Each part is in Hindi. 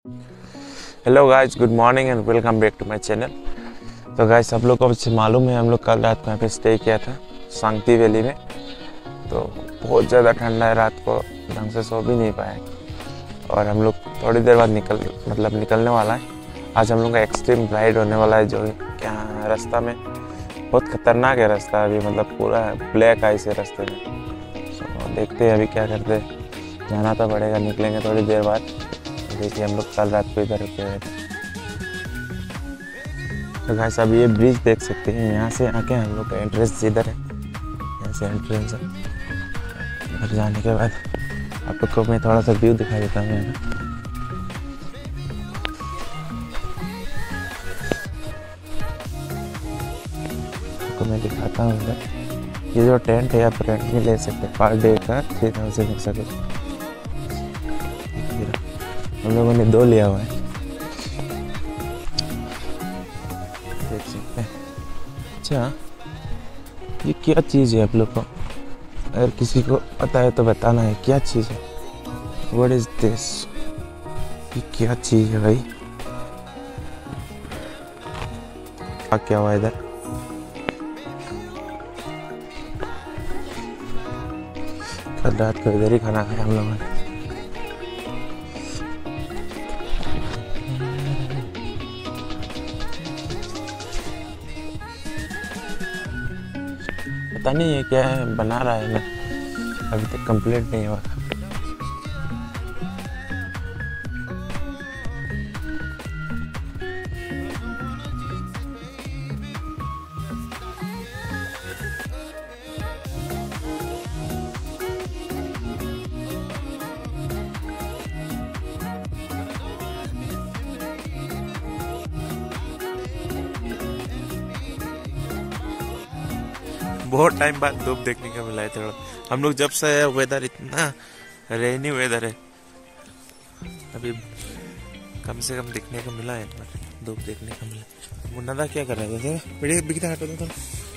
Hello guys, good morning and welcome back to my channel. तो गाइस, सब लोग को मालूम है हम लोग कल रात को यहाँ पे स्टे किया था सांगती वैली में। तो बहुत ज़्यादा ठंडा है, रात को ढंग से सो भी नहीं पाए और हम लोग थोड़ी देर बाद निकलने वाला है। आज हम लोग का एक्सट्रीम राइड होने वाला है, जो क्या रास्ता में बहुत खतरनाक है रास्ता अभी, पूरा ब्लैक आइस है रास्ते में। तो देखते हैं अभी क्या करते हैं, जाना तो पड़ेगा, निकलेंगे थोड़ी देर बाद। देखिए हम लोग कल रात को इधर रुके हुए थे। तो गाइस, अब ये ब्रिज देख सकते हैं, यहाँ से आके हम लोग का एंट्रेंस इधर है, यहाँ से एंट्रेंस है। इधर जाने के बाद आप लोग को मैं थोड़ा सा व्यू दिखा देता हूँ यहाँ। आपको मैं दिखाता हूँ इधर, ये जो टेंट है आप रेंट में ले सकते हैं, पर डे का 3000 मिल सके। हम लोगों ने 2 लिया हुआ है, देख सकते हैं। अच्छा, ये क्या चीज़ है आप लोग को, अगर किसी को पता है तो बताना है क्या चीज़ है। व्हाट इज दिस, ये क्या चीज़ है भाई? क्या हुआ इधर? कल रात को इधर ही खाना खाया हम लोगों ने। पता नहीं है क्या है, बना रहा है ना, अभी तक कंप्लीट नहीं हुआ। बहुत टाइम बाद धूप देखने का मिला है थोड़ा। हम लोग जब से वेदर इतना रेनी वेदर है, अभी कम से कम दिखने को मिला है, एक बार धूप देखने को मिला। मुन्ना क्या कर रहा है? जैसे वीडियो बिकता हटो तो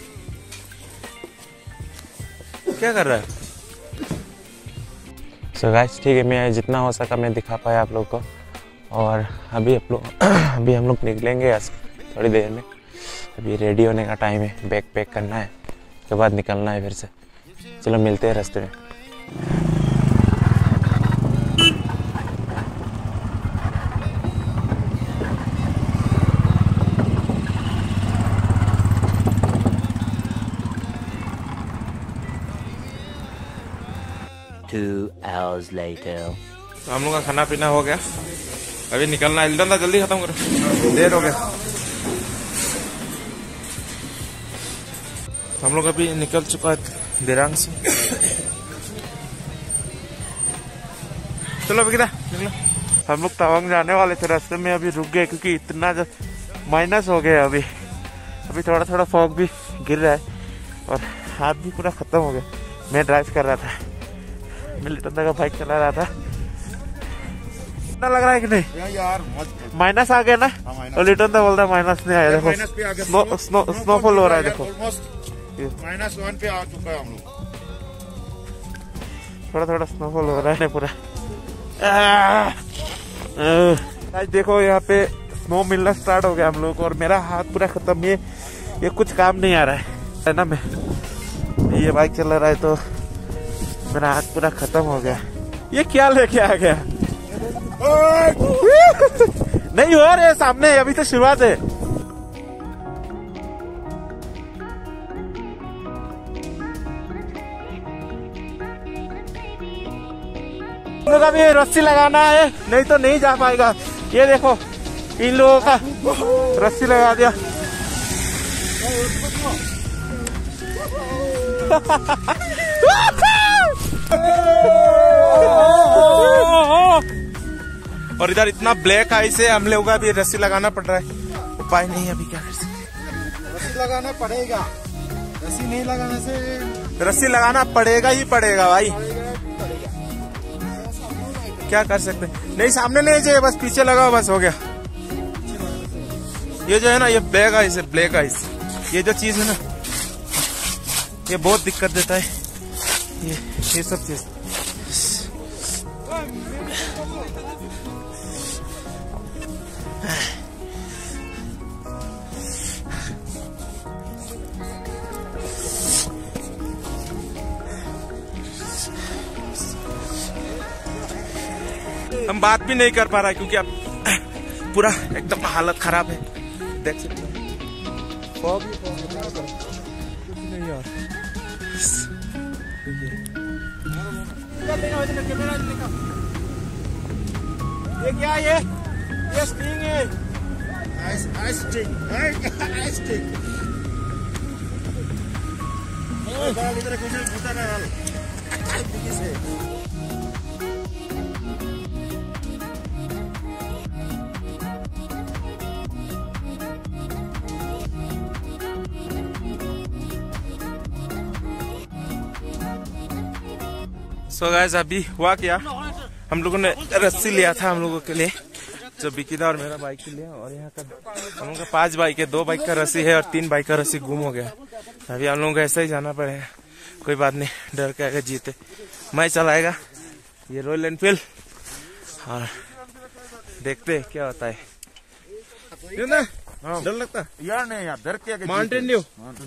क्या कर रहा है? सो गाइस, ठीक है, मैं जितना हो सका मैं दिखा पाया आप लोग को। और अभी हम लोग निकलेंगे थोड़ी देर में। अभी रेडी होने का टाइम है, बैग पैक करना है, के बाद निकलना है फिर से। चलो मिलते हैं रास्ते में। hours later. तो हम लोग का खाना पीना हो गया, अभी निकलना है। जल्दी खत्म करो, देर हो गया। हम लोग अभी निकल चुका है दिरांग से। चलो बिगड़ा निकलो। हम लोग तवांग जाने वाले थे, रास्ते में अभी रुक गए क्योंकि इतना माइनस हो गया। अभी थोड़ा थोड़ा फॉग भी गिर रहा है और हाथ भी पूरा खत्म हो गया। मैं ड्राइव कर रहा था, मैं लिटन का बाइक चला रहा था। इतना लग रहा है कि नहीं यार, माइनस आ गया ना। और लिटन तो बोलता है माइनस नहीं आया, देखो स्नोफॉल हो रहा है, देखो -1 पे आ चुका है हम लोग। थोड़ा थोड़ा स्नोफॉल हो रहा है पूरा। आज देखो यहाँ पे स्नो मिलना स्टार्ट हो गया हम लोग को, और मेरा हाथ पूरा खत्म। ये कुछ काम नहीं आ रहा है ना। मैं ये बाइक चला रहा है तो मेरा हाथ पूरा खत्म हो गया। ये क्या लेके आ गया? नहीं हो रहे सामने, अभी तो शुरुआत है। लोग अभी रस्सी लगाना है, नहीं तो नहीं जा पाएगा। ये देखो इन लोगों का रस्सी लगा दिया। और इधर इतना ब्लैक आइस है, हम लोगों का भी रस्सी लगाना पड़ रहा है। उपाय नहीं है, अभी क्या कर सकते। रस्सी लगाना पड़ेगा, रस्सी नहीं लगाने से रस्सी लगाना पड़ेगा ही पड़ेगा भाई, क्या कर सकते। नहीं सामने नहीं चाहिए, बस पीछे लगाओ, बस हो गया। ये जो है ना, ये ब्लैक आइस है, ब्लैक आइस। ये जो चीज है ना, ये बहुत दिक्कत देता है, ये सब चीज। हम बात भी नहीं कर पा रहा है क्योंकि अब पूरा एकदम हालत खराब है, देख सकते हैं। फॉग ही फॉग नहीं यार। ये क्या है? ये स्टिंग है। Ice sting, ice sting. इधर कुछ होता ना हाल। से सो गाइस अभी हुआ क्या, हम लोगों ने रस्सी लिया था हम लोगों के लिए, जो बिकिदा और मेरा बाइक के लिए। और यहाँ का हम लोगों का 5 बाइक है, 2 बाइक का रस्सी है और 3 बाइक का रस्सी गुम हो गया। अभी हम लोगों को ऐसा ही जाना पड़ेगा, कोई बात नहीं, डर के आगे जीते। मैं चलाएगा ये रॉयल एनफील्ड और देखते हैं क्या होता है। ना डर लगता यार? नहीं यार, डर के आगे माउंटेन ड्यू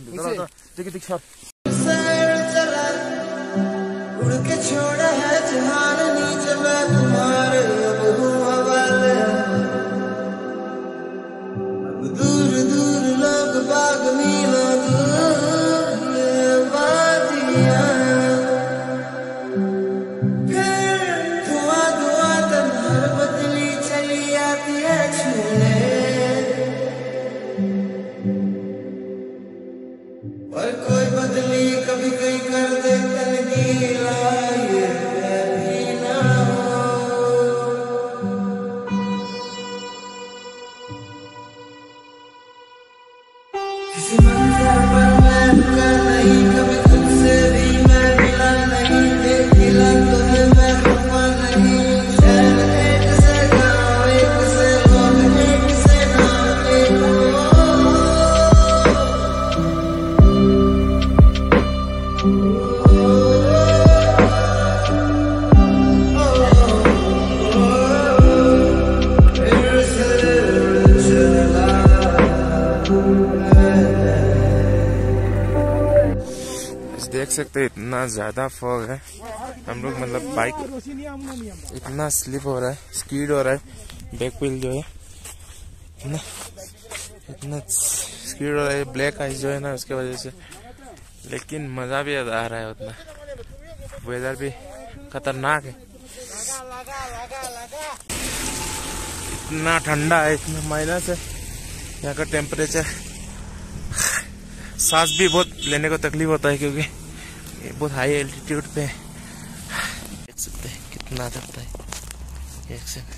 उड़ के छोड़ा है जहान नीचे मैं तुम्हारे, अब हूँ हवाले। अब दूर दूर लोग बाग मीलों दूर वादियाँ, फिर धुआं धुआं तन्हार बदली चली आती है छूने, और कोई बदली कभी कहीं कर दे तनगीला, ये भी ना हो। किसी मंज़िल पर मैं रुका नहीं, कभी तुझसे भी मैं मिला नहीं, देखिला तुम्हें मैं खफा नहीं। शहर एक से गाँव, एक से लोग, एक से नाम, एक हो। देख सकते हैं इतना ज्यादा फॉग है, हम लोग मतलब बाइक इतना स्लिप हो रहा है, स्कीड हो रहा है, बैक व्हील जो है इतना स्कीड हो रहा है, ब्लैक आइस जो है ना उसके वजह से। लेकिन मजा भी आ रहा है उतना, वेदर भी खतरनाक है, इतना ठंडा है, इतना माइनस है यहाँ का टेम्परेचर। सांस भी बहुत लेने को तकलीफ होता है क्योंकि ये बहुत हाई एल्टीट्यूड पे है। देख सकते हैं कितना दबता है, एक सेकंड।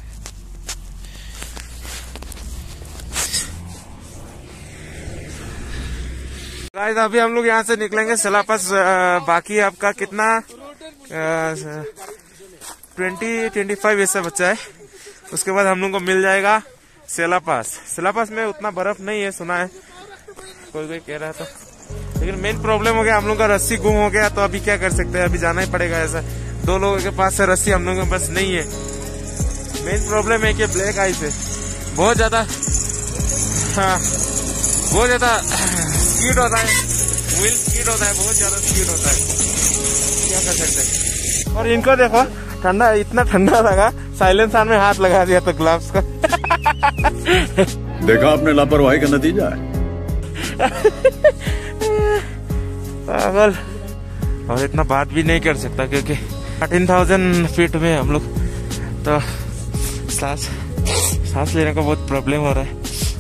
गाइस अभी हम लोग यहाँ से निकलेंगे सेलापास, बाकी आपका कितना 20-25 ऐसा बच्चा है, उसके बाद हम लोग को मिल जाएगा सेलापास। सेलापास में उतना बर्फ नहीं है सुना है, कोई कह रहा था, लेकिन मेन प्रॉब्लम हो गया हम लोग का रस्सी गुम हो गया, तो अभी क्या कर सकते हैं, अभी जाना ही पड़ेगा। ऐसा 2 लोगों के पास से रस्सी हम लोगों के पास नहीं है। मेन प्रॉब्लम है कि ब्लैक आइस है, बहुत ज्यादा, हाँ बहुत ज्यादा स्पीड होता है, व्हील स्पीड होता है, बहुत ज्यादा स्पीड होता है, क्या कर सकते हैं। और इनको देखो ठंडा, इतना ठंडा लगा, साइलेंसर में हाथ लगा दिया तो ग्लव्स का। देखा आपने लापरवाही का नतीजा है। पागल, और इतना बात भी नहीं कर सकता क्योंकि 13,000 फीट में हम लोग, तो सांस लेने का बहुत प्रॉब्लम हो रहा है,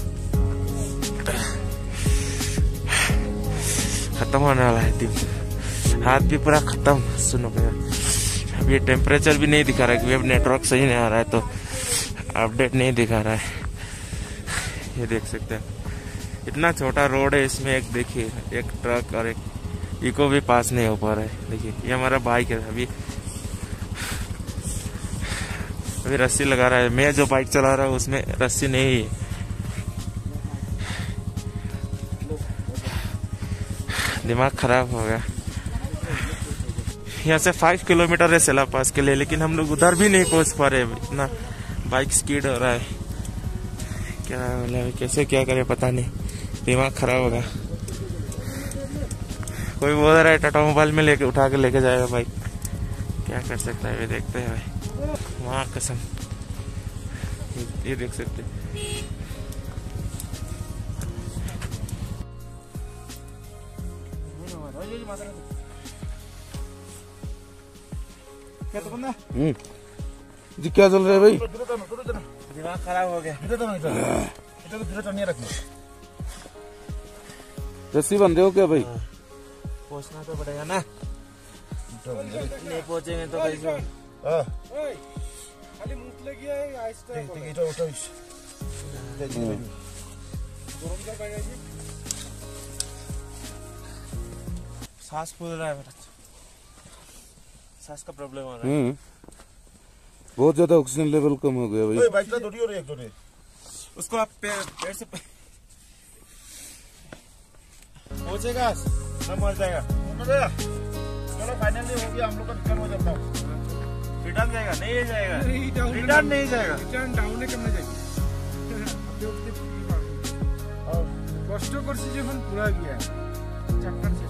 खत्म होने वाला है दिन, हाथ भी पूरा खत्म। सुनो भैया, अब ये टेम्परेचर भी नहीं दिखा रहा है क्योंकि अब नेटवर्क सही नहीं आ रहा है, तो अपडेट नहीं दिखा रहा है। ये देख सकते हैं इतना छोटा रोड है, इसमें एक देखिए एक ट्रक और एक इको भी पास नहीं हो पा रहा है। देखिए ये हमारा बाइक है, अभी रस्सी लगा रहा है, मैं जो बाइक चला रहा हूँ उसमें रस्सी नहीं है। दिमाग खराब हो गया। यहाँ से 5 किलोमीटर है सेलापास के लिए, लेकिन हम लोग उधर भी नहीं पहुँच पा रहे, इतना बाइक स्पीड हो रहा है। क्या मतलब कैसे क्या करे पता नहीं, दिमाग खराब होगा। कोई बोल रहा है टाटा मोबाइल में लेके उठा के लेके जाएगा बाइक, क्या कर सकता है, वे देखते हैं भाई। वहाँ कसम ये देख सकते हैं। जी क्या चल रहा है भाई? दिमाग खराब हो गया। रस्सी बन रहे हो क्या भाई? पहुंचना तो पड़ेगा ना, नहीं पहुंचेंगे तो कैसे? सांस फूल रहा है मेरा, सांस का प्रॉब्लम हो रहा है। बहुत ज्यादा ऑक्सीजन लेवल कम हो गया भाई। उसको आप पैर से पहुंचेगा ना, मर जाएगा। चलो फाइनली हो गया, हम लोग का रिटर्न हो जाता है। रिटर्न जाएगा? नहीं जाएगा, रिटर्न नहीं जाएगा। रिटर्न डाउन केमने जाएगा? কষ্ট করছি যখন পুরা গিয়া চাক্কার শেষ।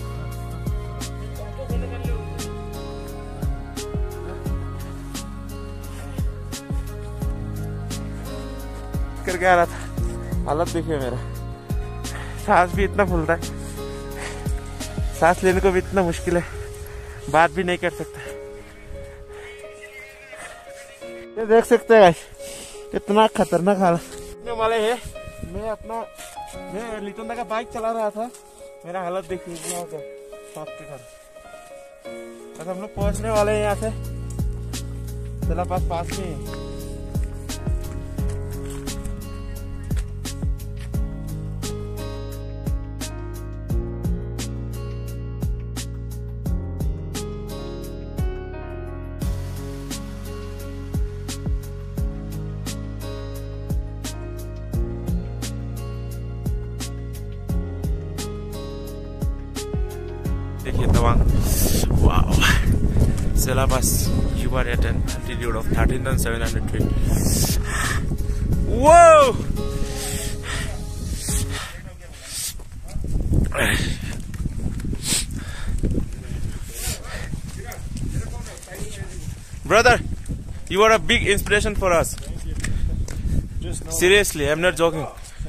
करके आ रहा था, हालत देखिए मेरा, सांस भी इतना फूलता है, सांस लेने को भी इतना मुश्किल है, बात भी नहीं कर सकता। ये देख सकते हैं कितना खतरनाक हालत वाले है। मैं लिटोंदा का बाइक चला रहा था, मेरा हालत देखिए शॉक के कारण। बस हम लोग पहुंचने वाले हैं यहाँ से, चला पास में है। देखिए Tawang, wow, Selabas, you are at an altitude of 13,700 feet. Whoa! Brother, you are a big inspiration for us. Seriously, I'm not joking.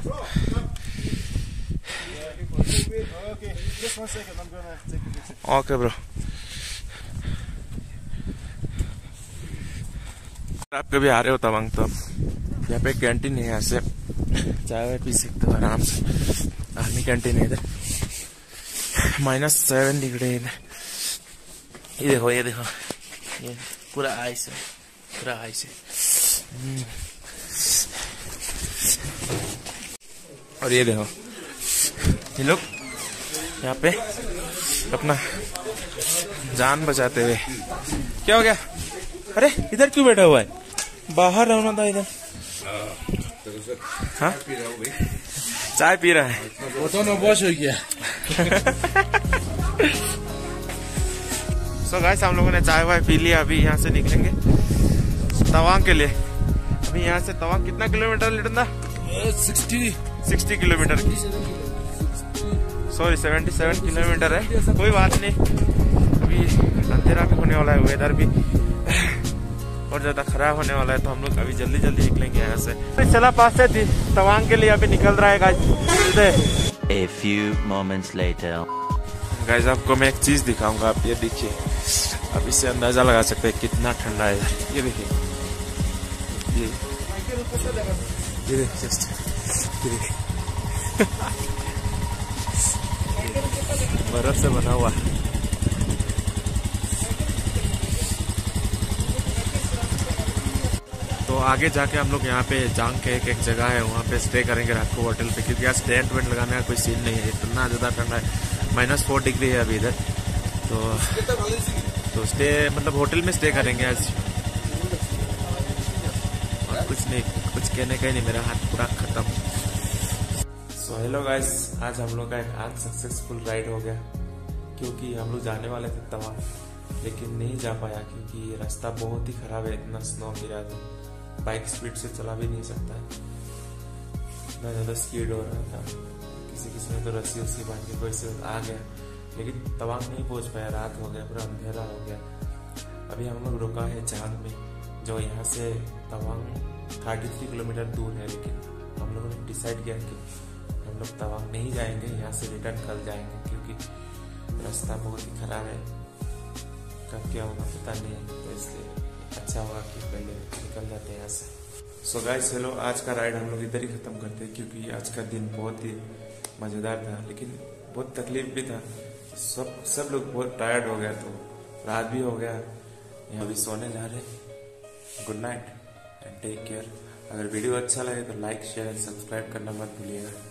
Just 1 second, I'm gonna take a picture. Okay, bro. आप कभी आ रहे हो तवांग तो यहाँ पे कैंटीन है, यहाँ से चाय वाय पी सकते हो आराम से। आर्मी कैंटीन है इधर, -7 डिग्री है इधर। ये देखो ये पूरा आइस है, पूरा आइस है। और ये देखो ये लोग यहाँ पे अपना जान बचाते हुए। क्या हो गया? अरे इधर क्यों बैठा हुआ है? बाहर रहना था इधर। हाँ चाय पी रहा है। वो तो नौबश हो गया। सो गाइस, हम लोगों ने चाय वाय पी लिया, अभी यहाँ से निकलेंगे तवांग के लिए। अभी यहाँ से तवांग कितना किलोमीटर लिटंदा? 60 किलोमीटर की, सॉरी 77 किलोमीटर है। कोई बात नहीं, अभी अंधेरा भी होने वाला है, वेदर भी और ज्यादा खराब होने वाला है, तो हम लोग अभी जल्दी जल्दी निकलेंगे यहाँ से। चला पास से तवांग के लिए अभी निकल रहा है guys. A few moments later. Guys आपको मैं एक चीज दिखाऊंगा, आप ये देखिए, आप इससे अंदाजा लगा सकते हैं कितना ठंडा है इधर। ये देखिए, ये देखिए जस्ट, ये देखिए बर्फ से बना हुआ। तो आगे जाके हम लोग यहाँ पे जांग के एक जगह है, वहाँ पे स्टे करेंगे रात को होटल पे, क्योंकि आज टेंट वेंट लगाने का कोई सीन नहीं है, इतना ज़्यादा ठंडा है। -4 डिग्री है अभी इधर। तो स्टे मतलब होटल में स्टे करेंगे आज। और कुछ नहीं, कुछ कहने का ही नहीं, मेरा हाथ पूरा खत्म। सो हेलो गाइस, आज हम लोग का एक आज सक्सेसफुल राइड हो गया, क्योंकि हम लोग जाने वाले थे तवांग, लेकिन नहीं जा पाया क्योंकि रास्ता बहुत ही खराब है। इतना स्नो गिरा था, बाइक स्पीड से चला भी नहीं सकता है, इतना ज्यादा स्पीड हो रहा था। किसी ने तो रस्सी उसी बांध के कोई से आ गया, लेकिन तवांग नहीं पहुंच पाया, रात हो गया, पूरा अंधेरा हो गया। अभी हम लोग रुका है जांग में, जो यहाँ से तवांग 33 किलोमीटर दूर है, लेकिन हम लोगों ने डिसाइड किया कि हम लोग तवांग नहीं जाएंगे, यहाँ से रिटर्न कल जाएंगे, क्योंकि रास्ता बहुत ही खराब है, कब क्या होगा पता नहीं है, तो इसलिए अच्छा होगा कि पहले निकल जाते हैं यहाँ से। सो गाइस हेलो, आज का राइड हम लोग इधर ही खत्म करते हैं, क्योंकि आज का दिन बहुत ही मजेदार था, लेकिन बहुत तकलीफ भी था। सब लोग बहुत टायर्ड हो गया, तो रात भी हो गया, यहाँ भी सोने जा रहे। Good night and take care. अगर वीडियो अच्छा लगे तो लाइक शेयर एंड सब्सक्राइब करना मत भूलिएगा।